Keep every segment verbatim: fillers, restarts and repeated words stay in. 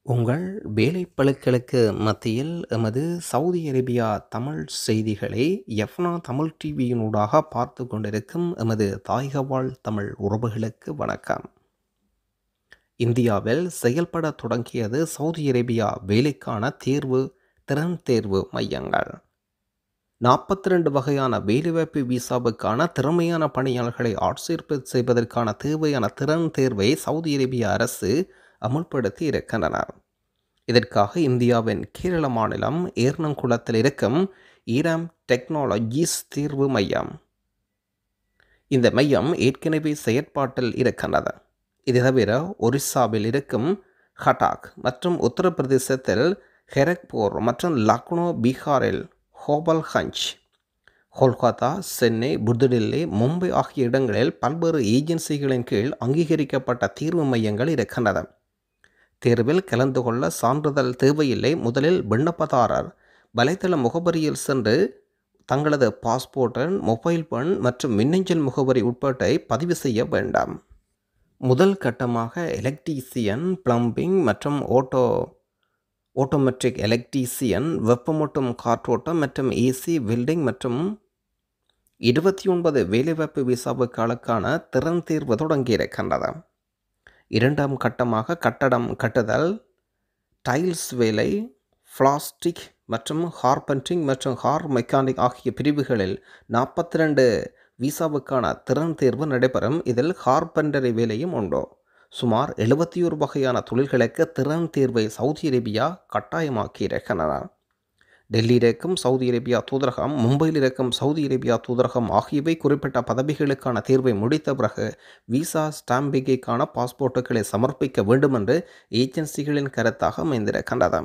உங்கள் வேலைப்பளுக்களுக்கு மத்தியில் எமது சவுதி அரேபியா தமிழ் செய்திகளை யஃப்னா தமிழ் டிவியினூடாக பார்த்து கொண்டிருக்கும் எமது தாயகவாழ் தமிழ் உறவுகளுக்கு வணக்கம். இந்தியாவில் செயல்பட தொடங்கியது சவுதி அரேபியா வேலைக்கான தேர்வு திறன் தேர்வு மையங்கள். நாற்பத்தி ரெண்டு வகையான வேலைவாய்ப்பு விசாவுக்கான திறமையான பணியாளர்களை ஆட்சேர்ப்பு செய்வதற்கான தேவையான திறன் தேர்வை சவுதி அரேபிய அரசு அமுல்படுத்தி இருக்கின்றனர். இதற்காக இந்தியாவின் கேரள மாநிலம் ஏர்ணங்குளத்தில் இருக்கும் ஈராம் டெக்னாலஜிஸ் தேர்வு மையம். இந்த மையம் ஏற்கனவே செயற்பாட்டில் இருக்கின்றது. இது தவிர ஒரிசாவில் இருக்கும் ஹட்டாக் மற்றும் உத்தரப்பிரதேசத்தில் ஹெரக்பூர் மற்றும் லக்னோ, பீகாரில் ஹோபல்கஞ்ச், கொல்கத்தா, சென்னை, புதுடில்லி, மும்பை ஆகிய இடங்களில் பல்வேறு ஏஜென்சிகளின் கீழ் அங்கீகரிக்கப்பட்ட தேர்வு மையங்கள் இருக்கின்றன. தேர்வில் கலந்து கொள்ள சான்றிதழ் தேவையில்லை. முதலில் விண்ணப்பதாரர் வலைத்தள முகவரியில் சென்று தங்களது பாஸ்போர்ட் எண், மொபைல் எண் மற்றும் மின்னஞ்சல் முகவரி உட்பட்டை பதிவு செய்ய வேண்டாம். முதல் கட்டமாக எலக்ட்ரீசியன், பிளம்பிங் மற்றும் ஓட்டோ ஆட்டோமேட்டிக் எலக்ட்ரீசியன், வெப்பமூட்டும் காற்றோட்டம் மற்றும் ஏசி, வெல்டிங் மற்றும் இருபத்தி ஒன்பது வேலைவாய்ப்பு விசாவுக்கான திறன் தேர்வு தொடங்கியிருக்கின்றது. இரண்டாம் கட்டமாக கட்டடம் கட்டுதல், டைல்ஸ் வேலை, பிளாஸ்டிக் மற்றும் கார்பென்டிங் மற்றும் கார் மெக்கானிக் ஆகிய பிரிவுகளில் நாற்பத்தி ரெண்டு விசாவுக்கான திறன் தேர்வு நடைபெறும். இதில் கார்பெண்டரி வேலையும் உண்டு. சுமார் எழுபத்தி ஒரு வகையான தொழில்களுக்கு திறன் தேர்வை சவுதி அரேபியா கட்டாயமாக்கி இருக்கின்றனர். டெல்லியில் இருக்கும் சவுதி அரேபியா தூதரகம், மும்பையில் இருக்கும் சவுதி அரேபியா தூதரகம் ஆகியவை குறிப்பிட்ட பதவிகளுக்கான தேர்வை முடித்த பிறகு விசா ஸ்டாம்பிங்கிற்கான பாஸ்போர்ட்டுகளை சமர்ப்பிக்க வேண்டும் என்று ஏஜென்சிகளின் கருத்தாக அமைந்திருக்கின்றது.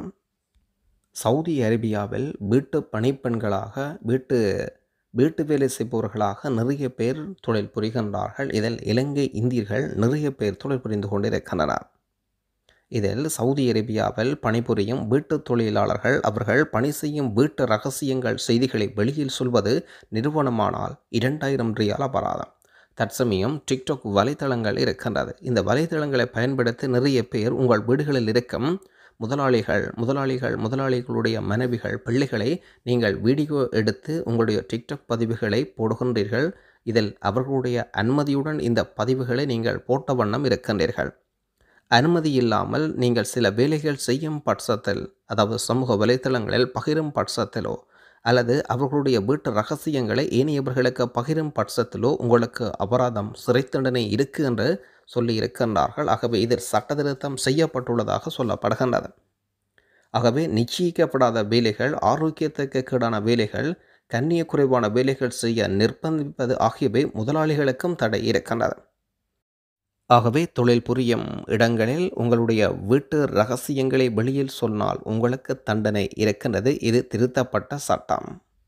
சவுதி அரேபியாவில் வீட்டு பணிப்பெண்களாக வீட்டு வீட்டு வேலை செய்பவர்களாக நிறைய பேர் தொழில் புரிகின்றார்கள். இதில் இலங்கை இந்தியர்கள் நிறைய பேர் தொழில் புரிந்து கொண்டிருக்கின்றனர். இதில் சவுதி அரேபியாவில் பணிபுரியும் வீட்டு தொழிலாளர்கள் அவர்கள் பணி செய்யும் வீட்டு ரகசியங்கள் செய்திகளை வெளியில் சொல்வது நிறுவனமானால் இரண்டாயிரம் ரியால் அபராதம். தற்சமயம் டிக்டாக் வலைத்தளங்கள் இருக்கின்றது. இந்த வலைத்தளங்களை பயன்படுத்தி நிறைய பேர் உங்கள் வீடுகளில் இருக்கும் முதலாளிகள் முதலாளிகள் முதலாளிகளுடைய மனைவிகள், பிள்ளைகளை நீங்கள் வீடியோ எடுத்து உங்களுடைய டிக்டாக் பதிவுகளை போடுகின்றீர்கள். இதில் அவர்களுடைய அனுமதியுடன் இந்த பதிவுகளை நீங்கள் போட்ட வண்ணம் இருக்கின்றீர்கள். அனுமதி இல்லாமல் நீங்கள் சில வேலைகள் செய்யும் பட்சத்தில், அதாவது சமூக வலைத்தளங்களில் பகிரும் பட்சத்திலோ அல்லது அவர்களுடைய வீட்டு ரகசியங்களை ஏனையவர்களுக்கு பகிரும் பட்சத்திலோ உங்களுக்கு அபராதம், சிறை தண்டனை இருக்கு என்று சொல்லி இருக்கின்றார்கள். ஆகவே இதில் சட்டத்திருத்தம் செய்யப்பட்டுள்ளதாக சொல்லப்படுகின்றது. ஆகவே நிச்சயிக்கப்படாத வேலைகள், ஆரோக்கியத்துக்கு கீடான வேலைகள், கண்ணிய குறைவான வேலைகள் செய்ய நிர்பந்திப்பது ஆகியவை முதலாளிகளுக்கும் தடை இருக்கின்றது. ஆகவே தொழில் புரியும் இடங்களில் உங்களுடைய வீட்டு ரகசியங்களை வெளியில் சொன்னால் உங்களுக்கு தண்டனை இருக்கின்றது. இது திருத்தப்பட்ட சட்டம்.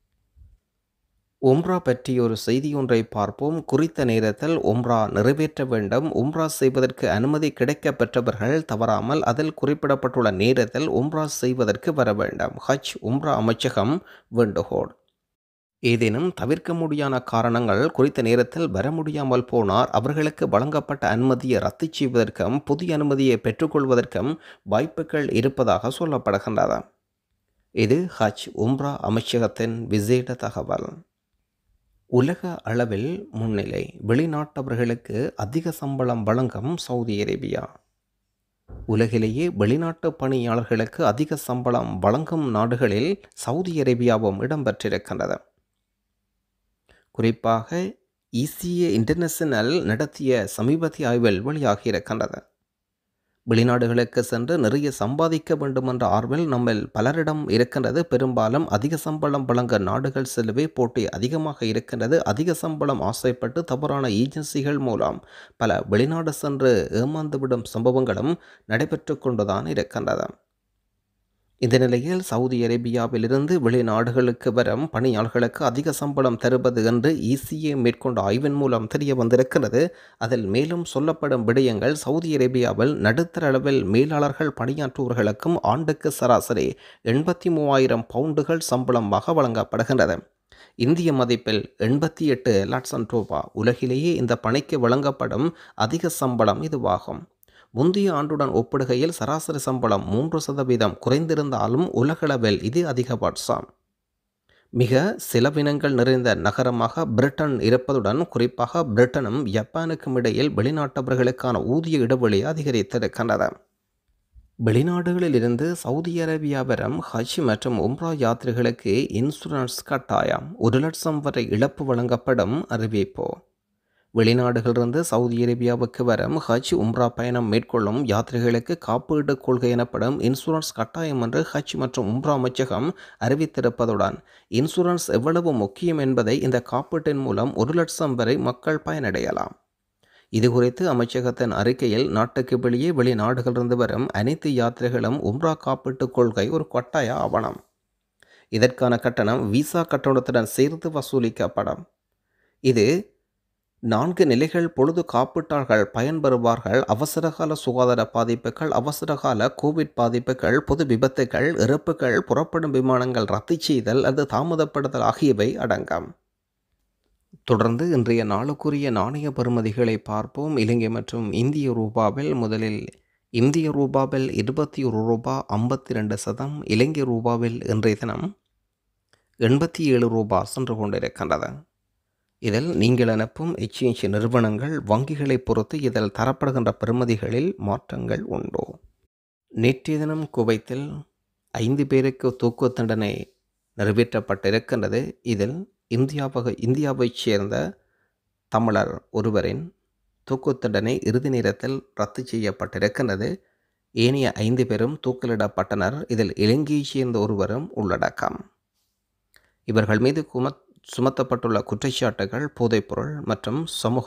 உம்ரா பற்றி ஒரு செய்தி ஒன்றை பார்ப்போம். குறித்த நேரத்தில் உம்ரா நிறைவேற்ற வேண்டும். உம்ரா செய்வதற்கு அனுமதி கிடைக்க பெற்றவர்கள் தவறாமல் அதில் குறிப்பிடப்பட்டுள்ள நேரத்தில் உம்ரா செய்வதற்கு வர வேண்டும். ஹஜ் உம்ரா அமைச்சகம் வேண்டுகோள். ஏதேனும் தவிர்க்க முடியாத காரணங்கள் குறித்த நேரத்தில் வர முடியாமல் போனார் அவர்களுக்கு வழங்கப்பட்ட அனுமதியை ரத்து செய்வதற்கும் புதிய அனுமதியை பெற்றுக்கொள்வதற்கும் வாய்ப்புகள் இருப்பதாக சொல்லப்படுகின்றது. இது ஹஜ் உம்ரா அமைச்சகத்தின் விசேட தகவல். உலக அளவில் முன்னிலை, வெளிநாட்டவர்களுக்கு அதிக சம்பளம் வழங்கும் சவுதி அரேபியா. உலகிலேயே வெளிநாட்டு பணியாளர்களுக்கு அதிக சம்பளம் வழங்கும் நாடுகளில் சவுதி அரேபியாவும் இடம்பெற்றிருக்கின்றது. குறிப்பாக இசிஏ இன்டர்நேஷனல் நடத்திய சமீபத்திய ஆய்வில் வெளியாகியிருக்கின்றது. வெளிநாடுகளுக்கு சென்று நிறைய சம்பாதிக்க வேண்டும் என்ற ஆர்வல் நம்மில் பலரிடம் இருக்கின்றது. பெரும்பாலும் அதிக சம்பளம் வழங்க நாடுகள் செல்லவே போட்டி அதிகமாக இருக்கின்றது. அதிக சம்பளம் ஆசைப்பட்டு தவறான ஏஜென்சிகள் மூலம் பல வெளிநாடு சென்று ஏமாந்துவிடும் சம்பவங்களும் நடைபெற்று கொண்டுதான் இருக்கின்றது. இந்த நிலையில் சவுதி அரேபியாவிலிருந்து வெளிநாடுகளுக்கு வரும் பணியாளர்களுக்கு அதிக சம்பளம் தருவது என்று இசிஏ மேற்கொண்ட ஆய்வின் மூலம் தெரிய வந்திருக்கிறது. அதில் மேலும் சொல்லப்படும் விடயங்கள் சவுதி அரேபியாவில் நடுத்தர அளவில் மேலாளர்கள் பணியாற்றுவர்களுக்கும் ஆண்டுக்கு சராசரி எண்பத்தி மூவாயிரம் பவுண்டுகள் சம்பளமாக வழங்கப்படுகின்றது. இந்திய மதிப்பில் எண்பத்தி எட்டு லட்சம் ரூபாய். உலகிலேயே இந்த பணிக்கு வழங்கப்படும் அதிக சம்பளம் இதுவாகும். முந்தைய ஆண்டுடன் ஒப்பிடுகையில் சராசரி சம்பளம் மூன்று சதவீதம் குறைந்திருந்தாலும் உலகளவில் இது அதிகபட்சம். மிக செலவினங்கள் நிறைந்த நகரமாக பிரிட்டன் இருப்பதுடன் குறிப்பாக பிரிட்டனும் ஜப்பானுக்கும் இடையில் வெளிநாட்டவர்களுக்கான ஊதிய இடைவெளி அதிகரித்திருக்கின்றது. வெளிநாடுகளில் இருந்து சவுதி அரேபியா வரும் ஹஜ் மற்றும் உம்ரா யாத்திரைகளுக்கு இன்சூரன்ஸ் கட்டாயம். ஒரு லட்சம் வரை இழப்பு வழங்கப்படும் அறிவிப்பு. வெளிநாடுகளிலிருந்து சவுதி அரேபியாவுக்கு வரும் ஹஜ் உம்ரா பயணம் மேற்கொள்ளும் யாத்திரைகளுக்கு காப்பீடு கொள்கை எனப்படும் இன்சூரன்ஸ் கட்டாயம் என்று ஹஜ் மற்றும் உம்ரா அமைச்சகம் அறிவித்திருப்பதுடன் இன்சூரன்ஸ் எவ்வளவு முக்கியம் என்பதை இந்த காப்பீட்டின் மூலம் ஒரு லட்சம் வரை மக்கள் பயனடையலாம். இது குறித்து அமைச்சகத்தின் அறிக்கையில் நாட்டுக்கு வெளியே வெளிநாடுகளிலிருந்து வரும் அனைத்து யாத்திரைகளும் உம்ரா காப்பீட்டு கொள்கை ஒரு கட்டாய ஆவணம். இதற்கான கட்டணம் விசா கட்டணத்துடன் சேர்த்து வசூலிக்கப்படும். இது நான்கு நிலைகள் பொழுது காப்பீட்டாளர்கள் பயன்பெறுவார்கள். அவசரகால சுகாதார பாதிப்புகள், அவசரகால கோவிட் பாதிப்புகள், பொது விபத்துகள், இறப்புகள், புறப்படும் விமானங்கள் ரத்து செய்தல் அல்லது தாமதப்படுத்தல் ஆகியவை அடங்கும். தொடர்ந்து இன்றைய நாளுக்குரிய நாணய பெறுமதிகளை பார்ப்போம். இலங்கை மற்றும் இந்திய ரூபாவில் முதலில் இந்திய ரூபாவில் இருபத்தி ஒரு ரூபா ஐம்பத்தி ரெண்டு சதம், இலங்கை ரூபாவில் இன்றைய தினம் எண்பத்தி ஏழு ரூபா சென்று கொண்டிருக்கின்றது. இதில் நீங்கள் அனுப்பும் எக்ஸ்சேஞ்ச் நிறுவனங்கள் வங்கிகளை பொறுத்து இதில் தரப்படுகின்ற பெறுமதிகளில் மாற்றங்கள் உண்டு. நேற்றைய தினம் குவைத்தில் ஐந்து பேருக்கு தூக்கு தண்டனை நிறைவேற்றப்பட்டிருக்கின்றது. இதில் இந்தியாவக இந்தியாவைச் சேர்ந்த தமிழர் ஒருவரின் தூக்கு தண்டனை இறுதி நேரத்தில் ரத்து செய்யப்பட்டிருக்கின்றது. ஏனைய ஐந்து பேரும் தூக்கிலிடப்பட்டனர். இதில் இலங்கையைச் சேர்ந்த ஒருவரும் உள்ளடக்கம். இவர்கள் மீது குமத் சுமத்தப்பட்டுள்ள குற்றச்சாட்டுகள் போதைப்பொருள் மற்றும் சமூக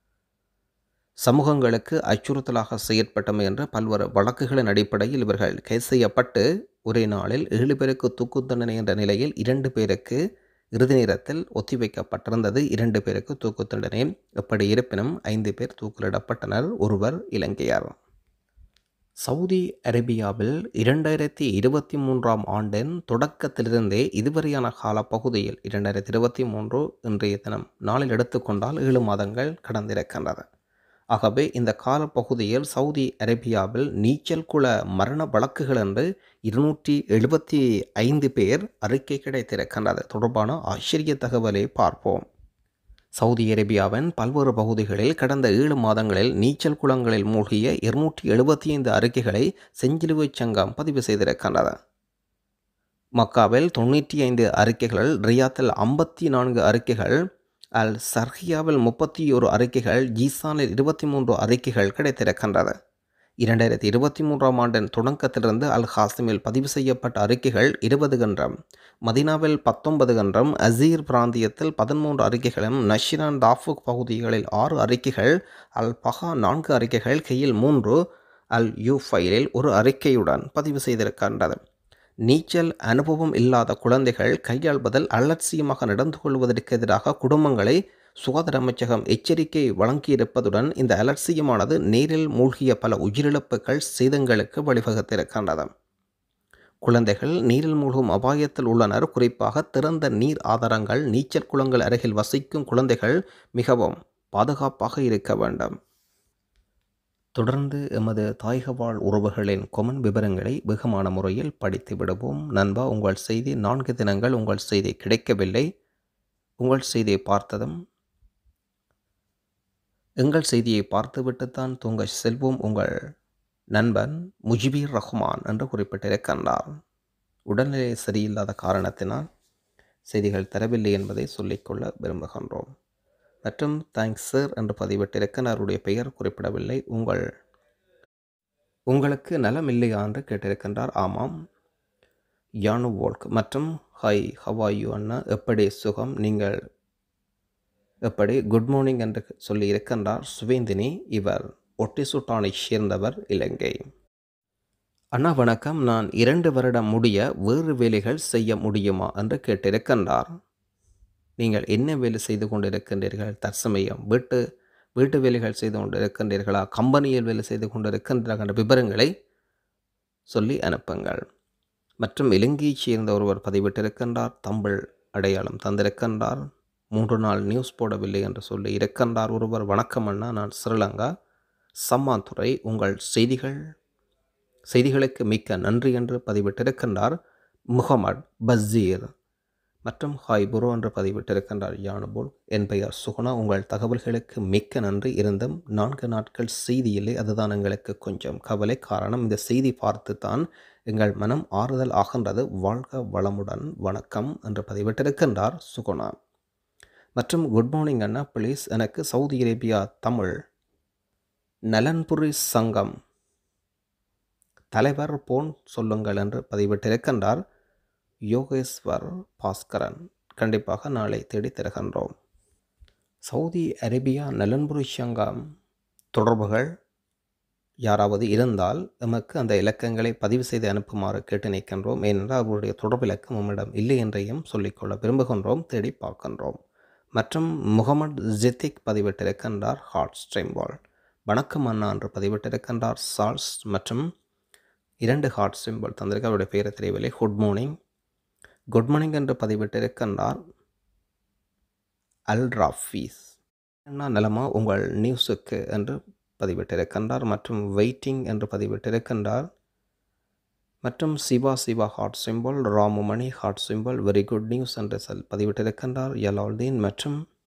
சமூகங்களுக்கு அச்சுறுத்தலாக செயற்பட்டமை என்ற பல்வேறு வழக்குகளின் அடிப்படையில் இவர்கள் கைது செய்யப்பட்டு ஒரே நாளில் ஏழு பேருக்கு தூக்கு தண்டனை என்ற நிலையில் இரண்டு பேருக்கு இறுதி நேரத்தில் ஒத்திவைக்கப்பட்டிருந்தது. இரண்டு பேருக்கு தூக்கு தண்டனை. எப்படி இருப்பினும் ஐந்து பேர் தூக்கிலிடப்பட்டனர். ஒருவர் இலங்கையர். சவுதி அரேபியாவில் இரண்டாயிரத்தி இருபத்தி மூன்றாம் ஆண்டின் தொடக்கத்திலிருந்தே இதுவரையான காலப்பகுதியில் இரண்டாயிரத்தி இருபத்தி மூன்று இன்றைய தினம் நாளில் எடுத்துக்கொண்டால் ஏழு மாதங்கள் கடந்திருக்கின்றது. ஆகவே இந்த காலப்பகுதியில் சவுதி அரேபியாவில் நீச்சல் குள மரண வழக்குகள் என்று இருநூற்றி எழுபத்தி ஐந்து பேர் அறிக்கை கிடைத்திருக்கின்றது. தொடர்பான ஆச்சரிய தகவலை பார்ப்போம். சவுதி அரேபியாவின் பல்வேறு பகுதிகளில் கடந்த ஏழு மாதங்களில் நீச்சல் குளங்களில் மூழ்கிய இருநூற்றி எழுபத்தி ஐந்து அறிக்கைகளை செஞ்சிலுவை சங்கம் பதிவு செய்திருக்கின்றது. மக்காவில் தொண்ணூற்றி ஐந்து அறிக்கைகள், ரியாத்தில் ஐம்பத்தி நான்கு அறிக்கைகள், அல் சர்ஹியாவில் முப்பத்தி ஒரு அறிக்கைகள், ஜீசானில் இருபத்தி மூன்று அறிக்கைகள் கிடைத்திருக்கின்றது. இரண்டாயிரத்தி இருபத்தி மூன்றாம் ஆண்டின் தொடக்கத்திலிருந்து அல் ஹாசிமில் பதிவு செய்யப்பட்ட அறிக்கைகள் இருபது கன்றம், மதினாவில் பத்தொன்பது கன்றம், அசீர் பிராந்தியத்தில் பதிமூன்று அறிக்கைகளும், நஷிரான் தாஃபுக் பகுதிகளில் ஆறு அறிக்கைகள், அல் பஹா நான்கு அறிக்கைகள், கெயில் மூன்று, அல் யூஃபைலில் ஒரு அறிக்கையுடன் பதிவு செய்திருக்கின்றது. நீச்சல் அனுபவம் இல்லாத குழந்தைகள் கையாள்வதில் அலட்சியமாக நடந்து கொள்வதற்கு எதிராக குடும்பங்களை சுகாதார அமைச்சகம் எச்சரிக்கை வழங்கியிருப்பதுடன் இந்த அலட்சியமானது நீரில் மூழ்கிய பல உயிரிழப்புகள் சேதங்களுக்கு வழிவகுத்திருக்கின்றது. குழந்தைகள் நீரில் மூழ்கும் அபாயத்தில் உள்ளனர். குறிப்பாக திறந்த நீர் ஆதாரங்கள், நீச்சல் குளங்கள் அருகில் வசிக்கும் குழந்தைகள் மிகவும் பாதுகாப்பாக இருக்க வேண்டும். தொடர்ந்து எமது தாயகவாழ் உறவுகளின் கொமன் விவரங்களை வெகுமான முறையில் படித்து விடுவோம். நண்பா, உங்கள் செய்தி நான்கு தினங்கள் உங்கள் செய்தி கிடைக்கவில்லை. உங்கள் செய்தியை பார்த்ததும் எங்கள் செய்தியை பார்த்துவிட்டுத்தான் தூங்க செல்வோம். உங்கள் நண்பன் முஜிபீர் ரஹ்மான் என்று குறிப்பிட்டிருக்கின்றார். உடல்நிலை சரியில்லாத காரணத்தினால் செய்திகள் தரவில்லை என்பதை சொல்லிக்கொள்ள விரும்புகின்றோம். மற்றும் தேங்க்ஸ் சார் என்று பதிவிட்டிருக்க அவருடைய பெயர் குறிப்பிடவில்லை. உங்கள் உங்களுக்கு நலம் இல்லையா என்று கேட்டிருக்கின்றார். ஆமாம், யானு வோல்க் மற்றும் ஹாய் ஹவாயு அண்ணா, எப்படி சுகம், நீங்கள் எப்படி, குட் மார்னிங் என்று சொல்லி இருக்கின்றார் சுவேந்தினி. இவர் ஒட்டிசுட்டானை சேர்ந்தவர், இலங்கை. அண்ணா வணக்கம், நான் இரண்டு வருடம் முடிய வேறு வேலைகள் செய்ய முடியுமா என்று கேட்டிருக்கின்றார். நீங்கள் என்ன வேலை செய்து கொண்டிருக்கின்றீர்கள்? தற்சமயம் வீட்டு வீட்டு வேலைகள் செய்து கொண்டிருக்கின்றீர்களா, கம்பெனியில் வேலை செய்து கொண்டிருக்கின்றீர்கள் என்ற விவரங்களை சொல்லி அனுப்புங்கள். மற்றும் இலங்கையைச் சேர்ந்த ஒருவர் பதிவிட்டிருக்கின்றார். தமிழ் அடையாளம் தந்திருக்கின்றார். மூன்று நாள் நியூஸ் போடவில்லை என்று சொல்லி இருக்கின்றார் ஒருவர். வணக்கம் அண்ணா, நான் ஸ்ரீலங்கா சம்மாந்துறை உங்கள் செய்திகள் செய்திகளுக்கு மிக்க நன்றி என்று பதிவிட்டிருக்கின்றார் முகமது பசீர். மற்றும் ஹாய் புரோ என்று பதிவிட்டிருக்கின்றார் யானுபோல். என் பெயர் சுகுணா. உங்கள் தகவல்களுக்கு மிக்க நன்றி. இருந்தும் நான்கு நாட்கள் செய்தி இல்லை, அதுதான் எங்களுக்கு கொஞ்சம் கவலை. காரணம், இந்த செய்தி பார்த்து தான் எங்கள் மனம் ஆறுதல் ஆகின்றது. வாழ்க வளமுடன், வணக்கம் என்று பதிவிட்டிருக்கின்றார் சுகுணா. மற்றும் குட் மார்னிங் அண்ணா, ப்ளீஸ் எனக்கு சவுதி அரேபியா தமிழ் நலன்புரி சங்கம் தலைவர் போன் சொல்லுங்கள் என்று பதிவிட்டிருக்கின்றார் யோகேஸ்வர் பாஸ்கரன். கண்டிப்பாக நாளை தேடி தருகின்றோம். சவுதி அரேபியா நலன்புரி சங்கம் தொடர்புகள் யாராவது இருந்தால் எமக்கு அந்த இலக்கங்களை பதிவு செய்து அனுப்புமாறு கேட்டு நிற்கின்றோம். ஏனென்றால் அவருடைய தொடர்பு இலக்கம் நம்மிடம் இல்லை என்றையும் சொல்லிக்கொள்ள விரும்புகின்றோம், தேடி பார்க்கின்றோம். மற்றும் முகமது ஜித்திக் பதிவிட்டிருக்கின்றார் ஹார்ட் ஸ்ட்ரீம்பால். வணக்கம் அண்ணா என்று பதிவிட்டிருக்கின்றார் சால்ஸ். மற்றும் இரண்டு ஹார்ட் சிம்பிள் தந்திருக்க, அவருடைய பெயரை தெரியவில்லை. குட் மார்னிங் குட் மார்னிங் என்று பதிவிட்டிருக்கின்றார் அல் ராஃபீஸ். என்ன நிலமா உங்கள் நியூஸுக்கு என்று பதிவிட்டிருக்கின்றார். மற்றும் வெயிட்டிங் என்று பதிவிட்டிருக்கின்றார். மற்றும் Siva Siva heart simple, Ramumani heart simple, very good news என்று செல் பதிவிட்டிருக்கின்றார் யலால்தீன். மற்றும்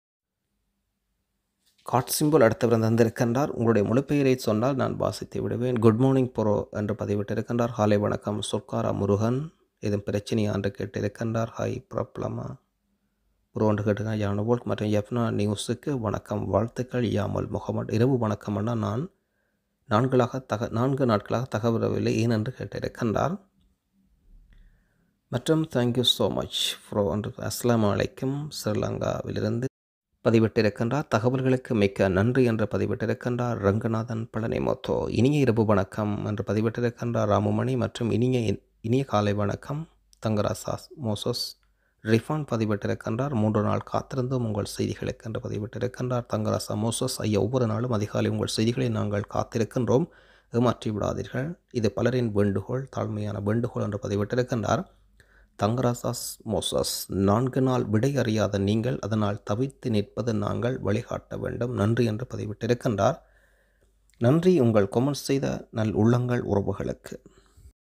ஹார்ட் சிம்பிள் அடுத்தவர் தந்திருக்கின்றார். உங்களுடைய முழு பெயரை சொன்னால் நான் வாசித்து விடுவேன். குட் மார்னிங் ப்ரோ என்று பதிவிட்டிருக்கின்றார். ஹாலை வணக்கம் சொற்காரா முருகன். எதுவும் பிரச்சனையா என்று கேட்டிருக்கின்றார். ஹாய் ப்ராப்ளமா ப்ரோ என்று கேட்டுங்க யானுபோல். மற்றும் ஜஃப்னா நியூஸுக்கு வணக்கம், வாழ்த்துக்கள் யாமல் முகமது. இரவு வணக்கம் அண்ணா, நான் நான்களாக தக நான்கு நாட்களாக தகவலவில்லை ஏன் என்று கேட்டிருக்கின்றார். மற்றும் தேங்க்யூ ஸோ மச் ப்ரோ என்று அஸ்ஸலாமு அலைக்கும் ஸ்ரீலங்காவிலிருந்து பதிவிட்டிருக்கின்றார். தகவல்களுக்கு மிக்க நன்றி என்று பதிவிட்டிருக்கின்றார் ரங்கநாதன் பழனிமுத்து. இனிய இரவு வணக்கம் என்று பதிவிட்டிருக்கின்றார் ராமுமணி. மற்றும் இனிய இனிய காலை வணக்கம் தங்கராசா மோசஸ். ரிஃபான் பதிவிட்டிருக்கின்றார். மூன்று நாள் காத்திருந்தும் உங்கள் செய்திகளுக்கு என்று பதிவிட்டிருக்கின்றார் தங்கராசா மோசஸ். ஐயா, ஒவ்வொரு நாளும் அதிகாலை உங்கள் செய்திகளை நாங்கள் காத்திருக்கின்றோம், ஏமாற்றி விடாதீர்கள், இது பலரின் வேண்டுகோள், தாழ்மையான வேண்டுகோள் என்று பதிவிட்டிருக்கின்றார் தங்கராசாஸ் மோசஸ். நான்கு நாள் விடை அறியாத நீங்கள், அதனால் தவித்து நிற்பது நாங்கள், வழிகாட்ட வேண்டும், நன்றி என்று பதிவிட்டிருக்கின்றார். நன்றி உங்கள் கொமெண்ட் செய்த நல் உள்ளங்கள் உறவுகளுக்கு.